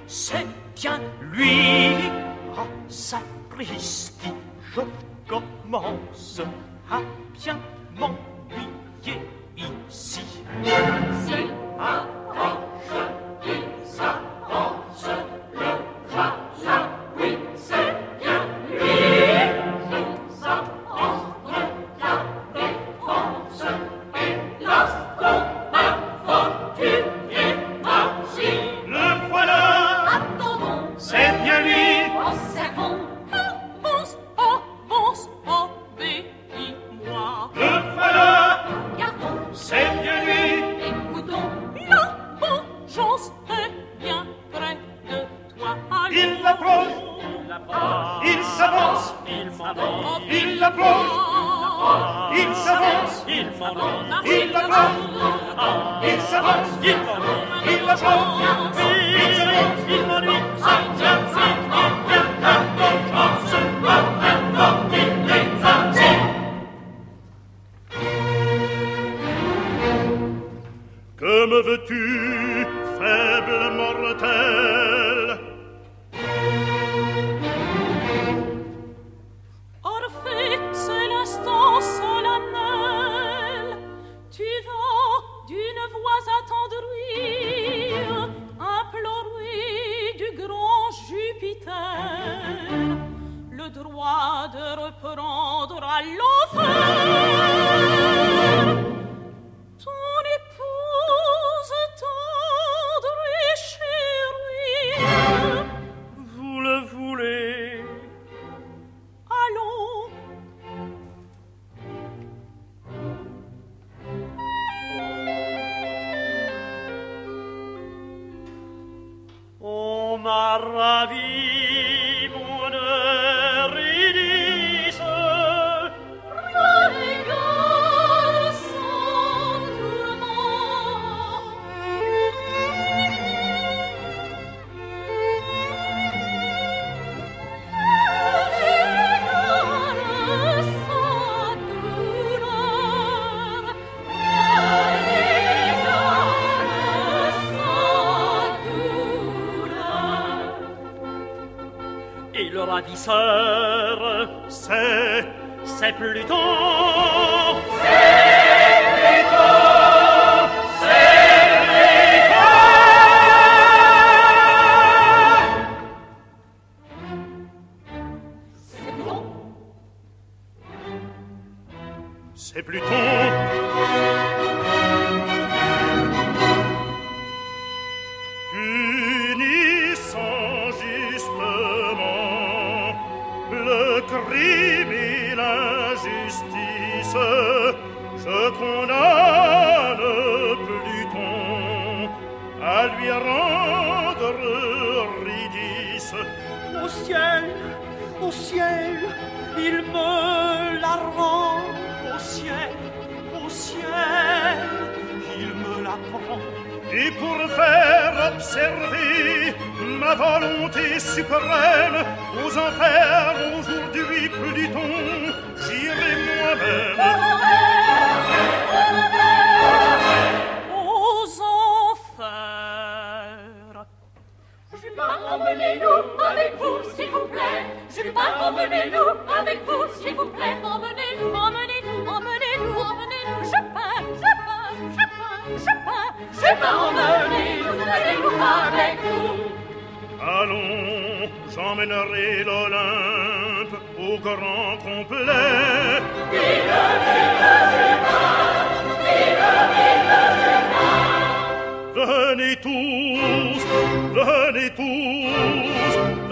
c'est bien lui. Ah, sapristi, je commence à bien m'ennuyer ici. S'il arrange, il s'avance, le jardin, oui, c'est bien lui. Nous apprendre la défense et l'infortuné magie. Le voilà, Attendons, c'est bien lui. observons, Avance, avance, obéis-moi. Le voilà, gardons, c'est bien lui. écoutons. La vengeance est bien près de toi. Il l'approche, il s'avance, il l'approche, il s'avance, il l'approche, il s'avance, il l'approche, il s'avance, il m'ennuie, ça vient, la vengeance, l'infortuné magie. Que me veux-tu, faible mortel? Orphée, c'est l'instant solennel. Tu vas d'une voix attendrie implorer du grand Jupiter le droit de reprendre à l'enfer ton épouse tendre et chérie. Vous le voulez? Allons, On m'a ravi, mon Eurydice. regarde sans tourment. Regarde sans douleur. Regarde sans douleur. Et le ravisseur, c'est Pluton. C'est Pluton. Punissant justement le crime et l'injustice, je condamne Pluton à lui rendre Eurydice. Au ciel, il me la rend. Au ciel, il me la prend. Et pour faire observer ma volonté suprême aux enfers, aujourd'hui Pluton, j'irai moi-même. Aux enfers. Jupin, emmenez-nous avec vous, s'il vous plaît. Jupin, emmenez-nous avec vous, s'il vous plaît. Emmenez-nous, emmenez-nous, emmenez-nous, emmenez-nous. Chopin, Chopin, Chopin, Chopin. Jupin, emmenez-nous avec vous. Allons, j'emmènerai l'Olympe au grand complet. Venez tous,